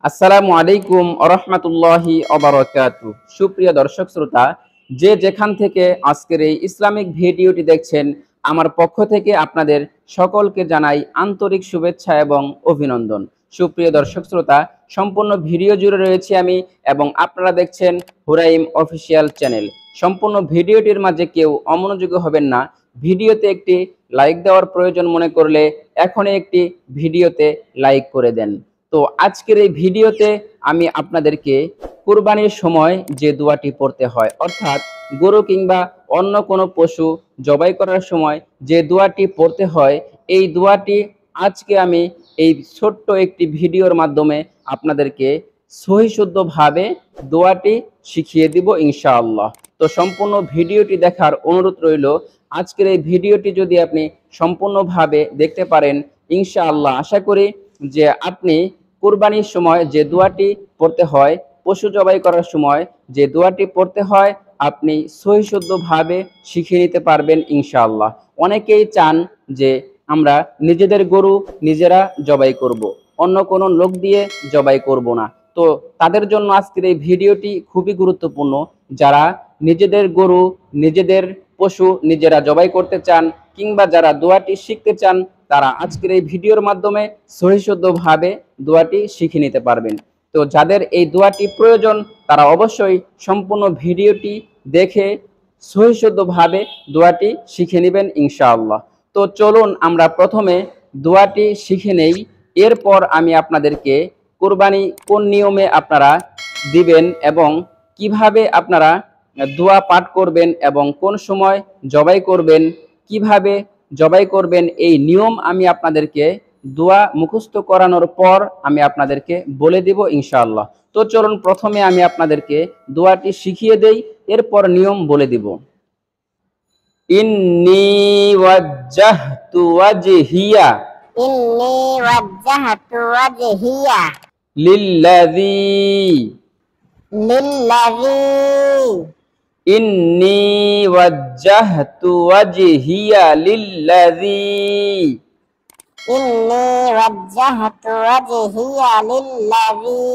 আসসালামু আলাইকুম আরহামাতুল্লাহি অবরাকাতু। সুপ্রিয় দর্শক শ্রোতা, যে যেখান থেকে আজকের এই ইসলামিক ভিডিওটি দেখছেন, আমার পক্ষ থেকে আপনাদের সকলকে জানাই আন্তরিক শুভেচ্ছা এবং অভিনন্দন। সুপ্রিয় দর্শক শ্রোতা, সম্পূর্ণ ভিডিও জুড়ে রয়েছি আমি এবং আপনারা দেখছেন হুরাইম অফিসিয়াল চ্যানেল। সম্পূর্ণ ভিডিওটির মাঝে কেউ অমনোযোগী হবেন না। ভিডিওতে একটি লাইক দেওয়ার প্রয়োজন মনে করলে এখনই একটি ভিডিওতে লাইক করে দেন। তো আজকের এই ভিডিওতে আমি আপনাদেরকে কুরবানির সময় যে দোয়াটি পড়তে হয়, অর্থাৎ গরু কিংবা অন্য কোনো পশু জবাই করার সময় যে দোয়াটি পড়তে হয়, এই দোয়াটি আজকে আমি এই ছোট্ট একটি ভিডিওর মাধ্যমে আপনাদেরকে সহিশুদ্ধভাবে দোয়াটি শিখিয়ে দিব ইনশাআল্লাহ। তো সম্পূর্ণ ভিডিওটি দেখার অনুরোধ রইল। আজকের এই ভিডিওটি যদি আপনি সম্পূর্ণভাবে দেখতে পারেন, ইনশাআল্লাহ আশা করি যে আপনি কুরবানির সময় যে দোয়াটি পড়তে হয়, পশু জবাই করার সময় যে দোয়াটি পড়তে হয়, আপনি সহিশুদ্ধভাবে শিখে নিতে পারবেন ইনশাআল্লাহ। অনেকেই চান যে আমরা নিজেদের গরু নিজেরা জবাই করব, অন্য কোনো লোক দিয়ে জবাই করব না। তো তাদের জন্য আজকের এই ভিডিওটি খুবই গুরুত্বপূর্ণ। যারা নিজেদের গরু নিজেদের পশু নিজেরা জবাই করতে চান কিংবা যারা দোয়াটি শিখতে চান, তারা আজকের এই ভিডিওর মাধ্যমে সহিশুদ্ধভাবে দোয়াটি শিখে নিতে পারবেন। তো যাদের এই দোয়াটি প্রয়োজন, তারা অবশ্যই সম্পূর্ণ ভিডিওটি দেখে সহিশুদ্ধভাবে দোয়াটি শিখে নেবেন ইনশাআল্লাহ। তো চলুন আমরা প্রথমে দোয়াটি শিখে নেই। এরপর আমি আপনাদেরকে কুরবানি কোন নিয়মে আপনারা দিবেন এবং কিভাবে আপনারা দোয়া পাঠ করবেন এবং কোন সময় জবাই করবেন, কিভাবে জবাই করবেন, এই নিয়ম আমি আপনাদেরকে দোয়া মুখস্থ করানোর পর আমি আপনাদেরকে বলে দিব ইনশাআল্লাহ। তো চলুন প্রথমে আমি আপনাদেরকে দোয়াটি শিখিয়ে দেই, এরপর নিয়ম বলে দিব। ইন্নী ওয়াজ্জাহতু ওয়াজহিয়া লিল্লাযী ইন্নী ওয়াজ্জাহতু ওয়াজহিয়া লিল্লাযী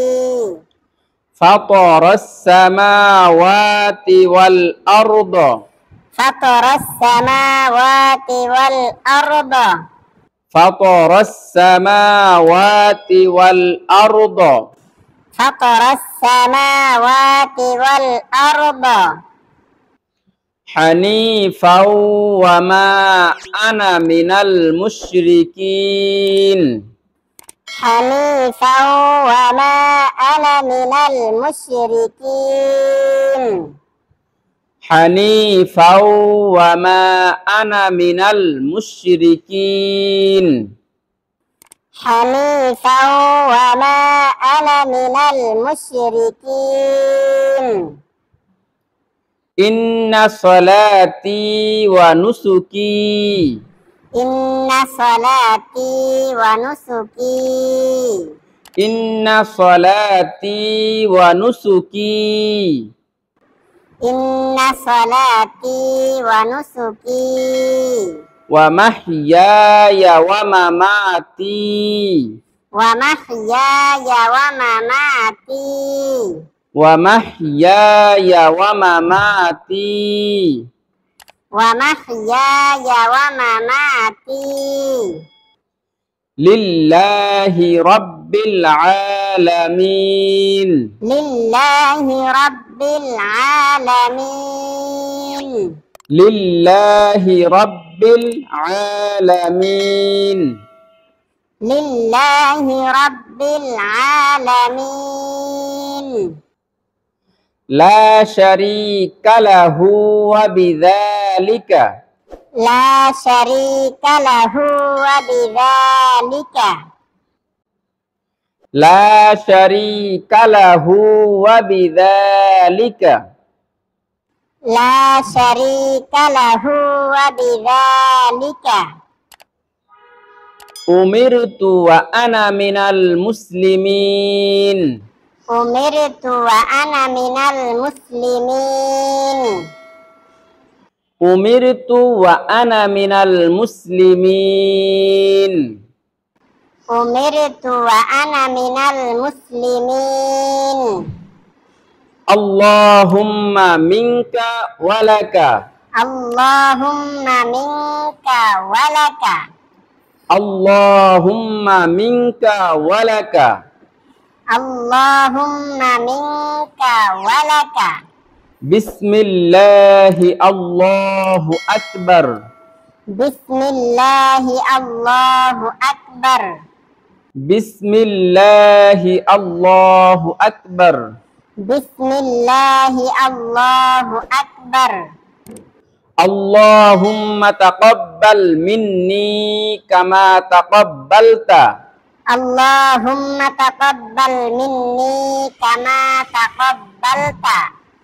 ফাতারাস সামাওয়াতি ওয়াল আরদ ফাতারাস সামাওয়াতি ওয়াল আরদ হানিফাও ওয়া মা আনা মিনাল মুশরিকিন হানিফাও ওয়া মা আনা মিনাল মুশরিকিন ইন্না সলাতি ওয়া নুসুকি ইন্না সলাতি ওয়া নুসুকি ওয়া মাহইয়ায়া ওয়া মামাতি ওয়া মাহইয়ায়া ওয়া মামাতি লিল্লাহি রাব্বিল আলামিন লিল্লাহি রাব্বিল আলামিন লা শারীকা লাহু ওয়া বিযালিকা লা শারীকা লাহু ওয়া বিযালিকা উমিরতু ওয়া আনা মিনাল মুসলিমিন উমিরতু ওয়া আনা মিনাল মুসলিমিন উমিরতু ওয়া আনা মিনাল মুসলিমিন। আল্লাহুম্মা মিনকা ওয়া লাকা। আল্লাহুম্মা মিনকা ওয়া লাকা। আল্লাহুম্মা মিনকা ওয়া লাকা। আল্লাহুম্মা মিনকা ওয়া লাকা। বিসমিল্লাহি আল্লাহু আকবার। বিসমিল্লাহি আল্লাহু আকবার। বিসমিল্লাহি আল্লাহু আকবার। বিসমিল্লাহি আল্লাহু আকবার। আল্লাহুম্মা তাকাব্বাল মিন্নি কামা তাকাব্বালতা। আল্লাহুম্মা তাকাব্বাল মিন্নি কামা তাকাব্বালতা।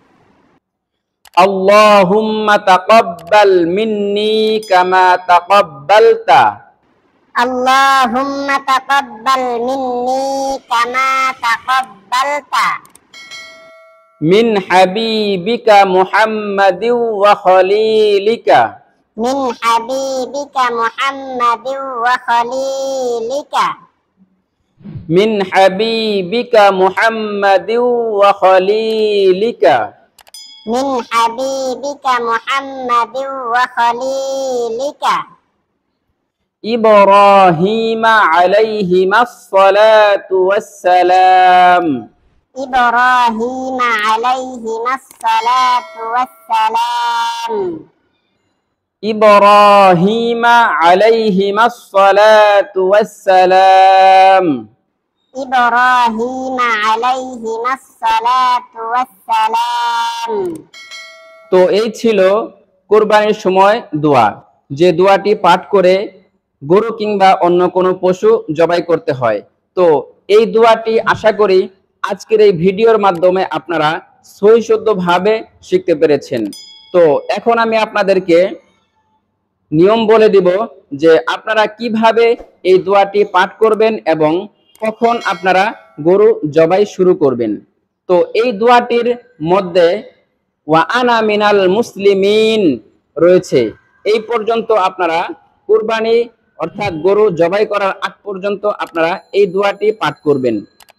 আল্লাহুম্মা তাকাব্বাল মিন্নি কামা তাকাব্বালতা। আল্লাহুম্মা তাকাব্বাল মিন্নি কামা তাকাব্বালতা। মিন হাবিবিকা মুহাম্মাদিন ওয়া খলিলিকা। মিন হাবিবিকা মুহাম্মাদিন ওয়া খলিলিকা। মিন হাবিবিকা মুহাম্মাদিন ওয়া খলিলিকা। মিন হাবিবিকা মুহাম্মাদিন ওয়া খলিলিকা। ইব্রাহিম আলাইহিমাস সালাতু ওয়াস সালাম। ইব্রাহিম আলাইহিমাস সালাতু ওয়াস সালাম। ইব্রাহিম আলাইহিমাস সালাতু ওয়াস সালাম। ইব্রাহিম আলাইহিমাস সালাতু ওয়াস সালাম। তো এই ছিল কুরবানির সময় দোয়া, যে দোয়াটি পাঠ করে গরু কিংবা অন্য কোনো পশু জবাই করতে হয়। তো এই দোয়াটি আশা করি আজকের এই ভিডিওর মাধ্যমে আপনারা সহিশুদ্ধভাবে শিখতে পেরেছেন। তো এখন আমি আপনাদেরকে নিয়ম বলে দিব যে আপনারা কিভাবে এই দোয়াটি পাঠ করবেন এবং কখন আপনারা গরু জবাই শুরু করবেন। তো এই দোয়াটির মধ্যে ওয়া আনা মিনাল মুসলিমিন রয়েছে। এই পর্যন্ত আপনারা কুরবানি অর্থাৎ গরু জবাই করার আগ পর্যন্ত আপনারা এই দোয়াটি পাঠ করবেন।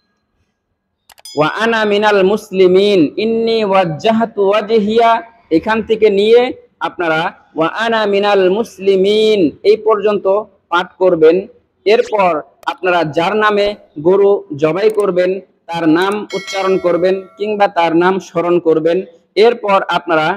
ওয়া আনা মিনাল মুসলিমিন ইন্নী ওয়াজ্জাহতু ওয়াজহিয়া, এখান থেকে নিয়ে আপনারা ওয়া আনা মিনাল মুসলিমিন এই পর্যন্ত পাঠ করবেন। এরপর আপনারা যার নামে গরু জবাই করবেন তার নাম উচ্চারণ করবেন কিংবা তার নাম স্মরণ করবেন। এরপর আপনারা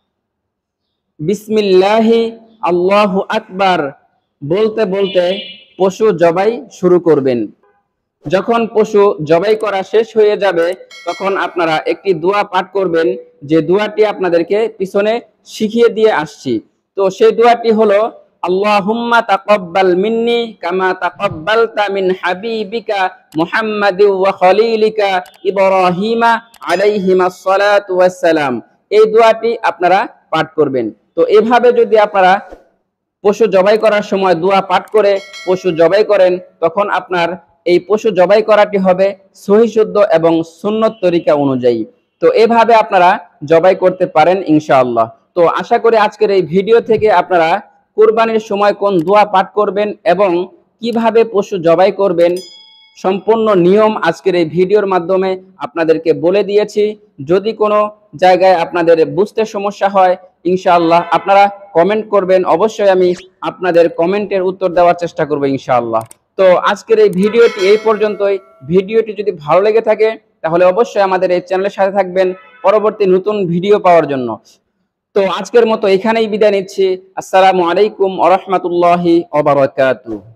বিসমিল্লাহি আল্লাহু আকবার বলতে বলতে পশু জবাই শুরু করবেন। যখন পশু জবাই করা শেষ হয়ে যাবে তখন আপনারা একটি দোয়া পাঠ করবেন, যে দোয়াটি আপনাদেরকে পিছনে শিখিয়ে দিয়ে আসছি। তো সেই দোয়াটি হলো আল্লাহুম্মা তাকাব্বাল মিন্নি কামা তাকাব্বালতা মিন হাবিবিকা মুহাম্মাদিন ওয়া খলিলিকা ইব্রাহিমা আলাইহিমাস সালাতু ওয়াস সালাম। এই দোয়াটি আপনারা পাঠ করবেন। তো এভাবে যদি আপনারা পশু জবাই করার সময় দোয়া পাঠ করে পশু জবাই করেন তখন আপনার এই পশু জবাই করাটি হবে সহিশুদ্ধ এবং সুন্নত তরিকা অনুযায়ী। তো এভাবে আপনারা জবাই করতে পারেন ইনশাআল্লাহ। তো আশা করি আজকের এই ভিডিও থেকে আপনারা কুরবানির সময় কোন দোয়া পাঠ করবেন এবং কিভাবে পশু জবাই করবেন সম্পূর্ণ নিয়ম আজকের এই ভিডিওর মাধ্যমে আপনাদেরকে বলে দিয়েছি। যদি কোনো জায়গায় আপনাদের বুঝতে সমস্যা হয় ইনশাআল্লাহ আপনারা কমেন্ট করবেন, অবশ্যই আমি আপনাদের কমেন্টের উত্তর দেওয়ার চেষ্টা করব ইনশাআল্লাহ। তো আজকের এই ভিডিওটি এই পর্যন্তই। ভিডিওটি যদি ভালো লেগে থাকে তাহলে অবশ্যই আমাদের এই চ্যানেলের সাথে থাকবেন পরবর্তী নতুন ভিডিও পাওয়ার জন্য। তো আজকের মতো এখানেই বিদায় নিচ্ছি। আসসালামু আলাইকুম ওয়া রাহমাতুল্লাহি ওয়া বারাকাতুহু।